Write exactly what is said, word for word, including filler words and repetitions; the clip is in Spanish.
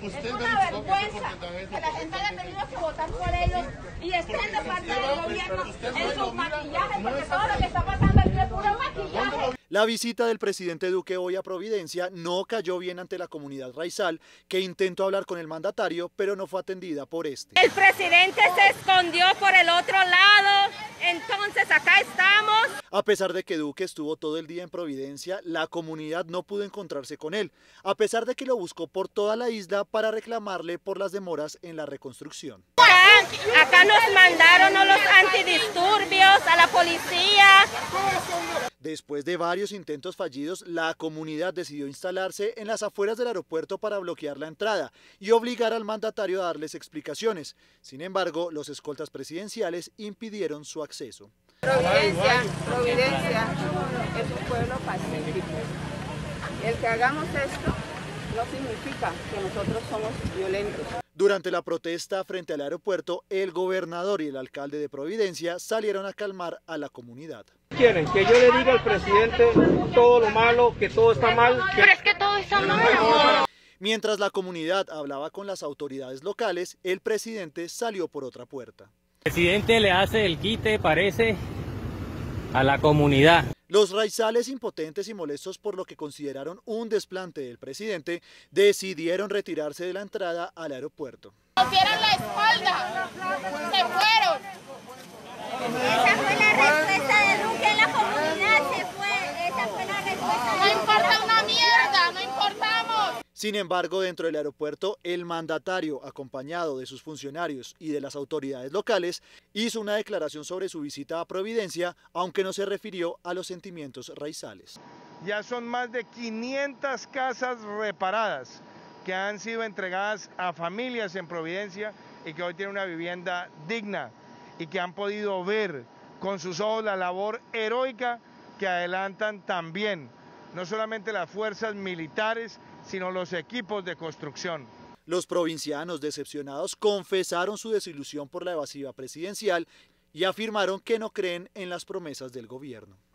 Es una vergüenza que la gente haya tenido que votar por ellos y estén de parte del gobierno en sus maquillajes, porque todo lo que está pasando aquí es puro maquillaje. La visita del presidente Duque hoy a Providencia no cayó bien ante la comunidad raizal, que intentó hablar con el mandatario, pero no fue atendida por este. El presidente se escondió por el otro lado, entonces acá estamos. A pesar de que Duque estuvo todo el día en Providencia, la comunidad no pudo encontrarse con él, a pesar de que lo buscó por toda la isla para reclamarle por las demoras en la reconstrucción. Acá, acá nos mandaron a los antidisturbios, a la policía. Después de varios intentos fallidos, la comunidad decidió instalarse en las afueras del aeropuerto para bloquear la entrada y obligar al mandatario a darles explicaciones. Sin embargo, los escoltas presidenciales impidieron su acceso. Providencia, Providencia es un pueblo pacífico. El que hagamos esto no significa que nosotros somos violentos. Durante la protesta frente al aeropuerto, el gobernador y el alcalde de Providencia salieron a calmar a la comunidad. ¿Quieren que yo le diga al presidente todo lo malo, que todo está mal? Que... Pero es que todo está mal. Mientras la comunidad hablaba con las autoridades locales, el presidente salió por otra puerta. El presidente le hace el quite, parece, a la comunidad. Los raizales, impotentes y molestos por lo que consideraron un desplante del presidente, decidieron retirarse de la entrada al aeropuerto. Nos dieron la espalda, se fueron. Esa fue la respuesta de Duque en la comunidad, se fue, esa fue la respuesta. No importa una mierda, no importamos. Sin embargo, dentro del aeropuerto, el mandatario, acompañado de sus funcionarios y de las autoridades locales, hizo una declaración sobre su visita a Providencia, aunque no se refirió a los sentimientos raizales. Ya son más de quinientas casas reparadas que han sido entregadas a familias en Providencia y que hoy tienen una vivienda digna y que han podido ver con sus ojos la labor heroica que adelantan también, no solamente las fuerzas militares, sino los equipos de construcción. Los provincianos decepcionados confesaron su desilusión por la evasiva presidencial y afirmaron que no creen en las promesas del gobierno.